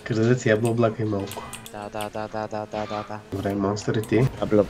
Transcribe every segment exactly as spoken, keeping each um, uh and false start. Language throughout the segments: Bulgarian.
Крадец ябла облака и малко. Да, да, да, да, да, да, да, да. Добре, монстър и ти.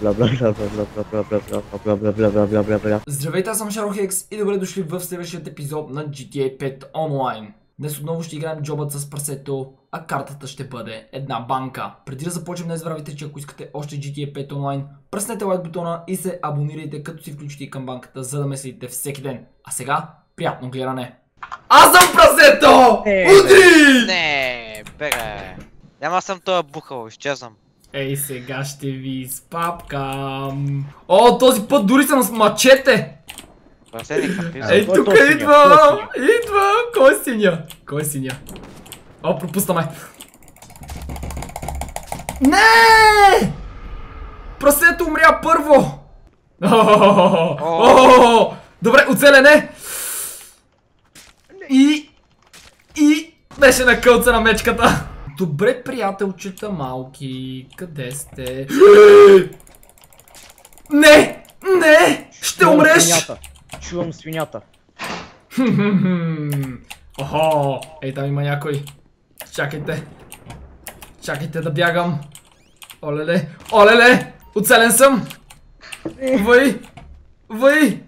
Здравейте, аз съм Шарохекс и добре дошли в следващият епизод на джи ти ей пет онлайн. Днес отново ще играем джобът с прасето, а картата ще бъде една банка. Преди да започнем, не забравяйте, че ако искате още джи ти ей пет онлайн, пръснете лайк бутона и се абонирайте, като си включите и към банката, за да ме следите всеки ден. А сега, приятно гледане! Аз съм прасето! Удри! Не, бега. Няма съм това бухал, изчезвам. Ей, сега ще ви изпапкам. О, този път дори съм с мачете! Ей, тук идва! Идва! Кой е синя? Кой е синя? О, пропуснаме! Не! Прасето умря първо! Добре, оцелене! И... И... беше на кълца на мечката! Добре, приятелчета малки, къде сте? Не! Не! Ще умреш! Чувам свинята. Охо! Ей, там има някой. Чакайте. Чакайте да бягам. Олеле! Олеле! Оцелен съм! Въй! Въй!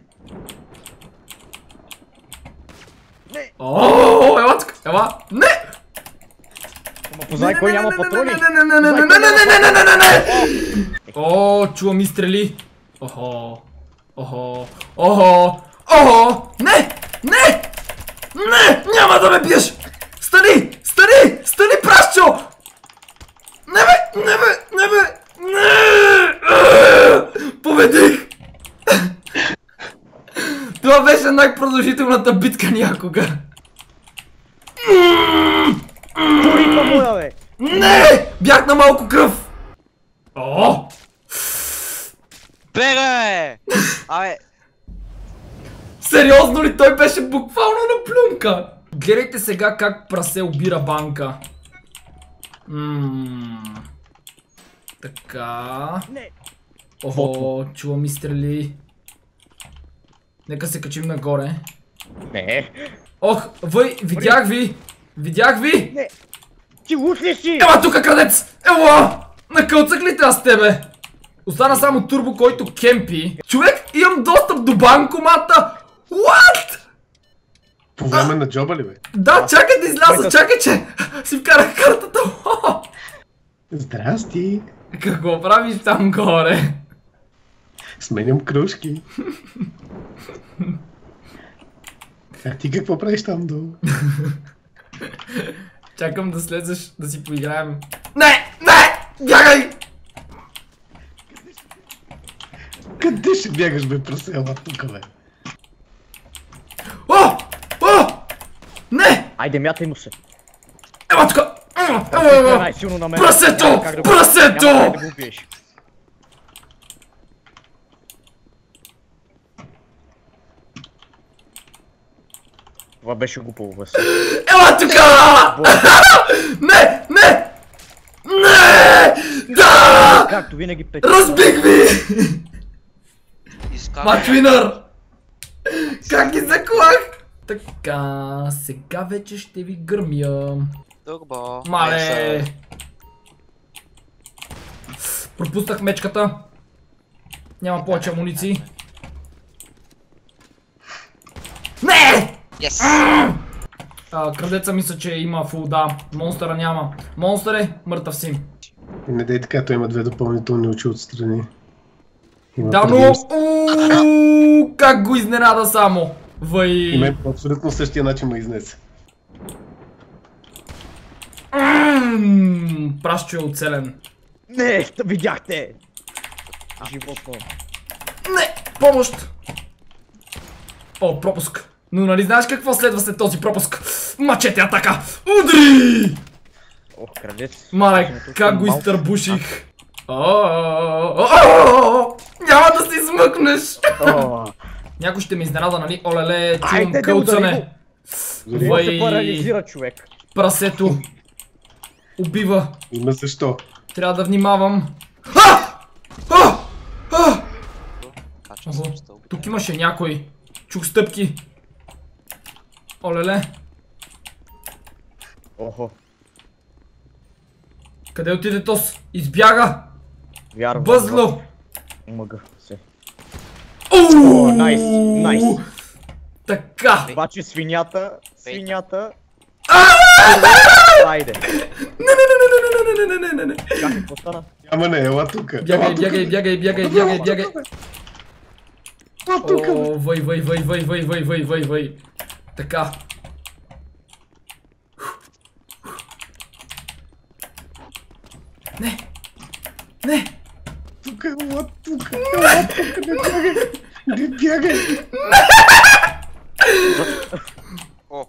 Ооо! Ела тук! Ела! Не! Ама познай кой няма патрони. О, чувам изстрели. Охо. Охо. Охо. Охо. Не! Не! Не! Няма да ме биеш! Стани! Стани! Стани, прашчо! Не бе! Не бе! Не бе! Не! Победих! Това беше най-продължителната битка някога. Турика моя, бе! Не! Бях на малко кръв! О! Бега, бе! Абе... Сериозно ли? Той беше буквално на плюнка! Гледайте сега как прасе обира банка. Ммм... Така... Охо, чувам изстрели. Нека се качим нагоре. Не. Ох, въй, видях ви! Видях ви! Не! Ти луд ли си? Ела тука, крадец! Ела! Накълцах ли те аз тебе? Остана само турбо, който кемпи. Човек, имам достъп до банкомата! What? По време на джоба ли, бе? Да, чакай да изляза, чакай, че си вкарах картата. Здрасти! Какво правиш там горе? Сменям кружки. А ти какво правиш там долу? Чакам да слезеш да си поиграем. Не! Не! Бягай! Къде ще бягаш, бе, прасела тук, бе? О! О! Не! Айде, мятай му се. Ела тука! Най-силно на мен. Прасето! Прасето! Няма как да го убиеш. Това беше глупаво, бе. Ела тука! Не! Не! Не! Да! Както винаги пети. Разбих ви! Изкарай. Матвинър! Как ги заклах? Така, сега вече ще ви гърмя. Турбо. Мале! Пропуснах мечката. Няма повече амуниции. Не! Yes! А, крадеца мисля, че има фул, да. Монстъра няма. Монстър е мъртъв си. И не дай така, той има две допълнителни очи отстрани. Има Да, но... предимство. Ууу, как го изненада само. Въй... И мен по абсолютно същия начин ме изнесе. Ммм, Прашчо е оцелен. Не, видяхте! Животно. Не! Помощ! О, пропуск. Но нали знаеш какво следва след този пропуск? Мачете атака! Удри! Ох, крадец. Мале, как го изтърбуших. Няма да се измъкнеш! Някой ще ме изненада, нали? Олеле, чувам кълцане. Това се парализира, човек. Прасето убива. Има защо. Трябва да внимавам. А! А! А! Тук имаше някой. Чух стъпки. Олеле. Охо. Къде отиде Тос? Избяга! Вярвам. Бъзло! Мъга се. О, найс, найс. Така! Обаче свинята, свинята... Айде. Не, не, не, не, не, не, не, не, не, не. Чакай, какво стана? Ама не, ела тука. Бягай, бягай, бягай, бягай, бягай, бягай. Ела тука. О, въй, въй, въй, въй, въй, въй, въй, въй, въй. Така. Не! Не! Тука, ела тука. Ела тука, не бягай. Не бягай. О,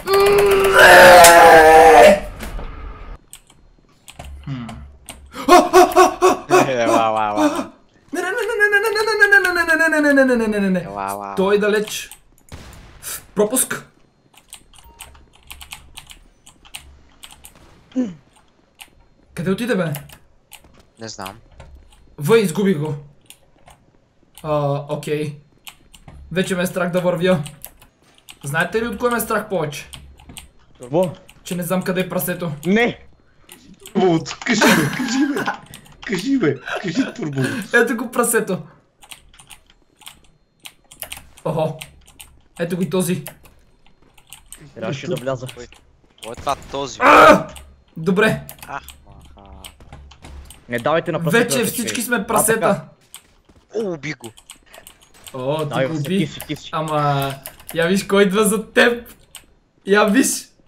ела, ела, ела. Не, не, не, не, не, не, не, не, не, не, не, не, не, не, не, не, не. Ела, ела. Той е далеч. Пропуск. Къде отиде, бе? Не знам. Въй, изгубих го. А, окей. Вече ме е страх да вървя. Знаете ли от кой ме е страх повече? Какво? Че не знам къде е прасето. Не! Вот, кажи бе, кажи бе. Кажи бе, кажи турбо. Ето го прасето. Охо. Ето го и този. Трябваше да вляза. Кой е това този? А! Добре. Ах, маха. Не давайте на прасето. Вече да всички тече. сме А, прасета. така. О, уби го. О, Дай, ти го ти уби. си, ти си. Ама, я виж кой идва за теб. Я виж.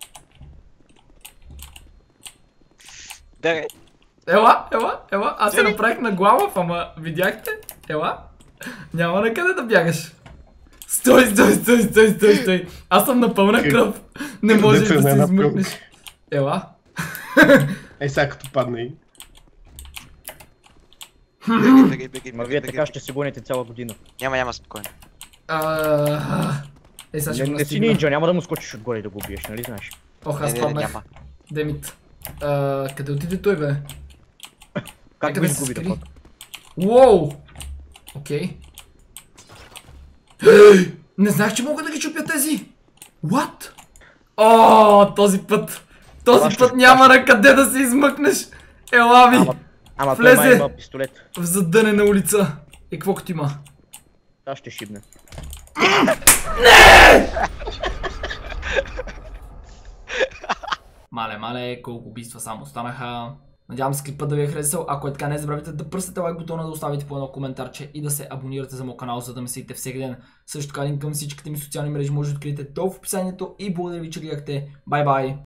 Бегай. Ела, ела, ела. Аз се направих на глава, ама видяхте? Ела. Няма на къде да бягаш. Стой, стой, стой, стой, стой, стой. Аз съм на пълна кръв. Не можеш да се измъкнеш. Ела. Ей сега като падне и. Бегай, бегай, бегай. Ма вие така ще се гоните цяла година. Няма, няма, спокойно. А, Е, сега ще Не, го не си настигна. нинджа, няма да му скочиш отгоре и да го убиеш, нали знаеш? Ох, Не, аз не, не, паднах. няма. Демит. А, Къде отиде той, бе? Как Нека го да се изгуби да скри. пък? Уоу! Окей. Не знаех, че мога да ги чупя тези! What? О, този път! Този Това ще път се няма на къде да се измъкнеш! Ела ми! Ама, ама той Влезе. май има пистолет. В задънена улица. И какво като има? Та ще шибне. Мале, мале, колко убийства само останаха. Надявам се клипът да ви е харесал. Ако е така, не забравяйте да пръснете лайк бутона, да оставите по едно коментарче и да се абонирате за моят канал, за да ме следите всеки ден. Също така линк към всичките ми социални мрежи може да откриете долу в описанието и благодаря ви, че гледахте. Бай бай!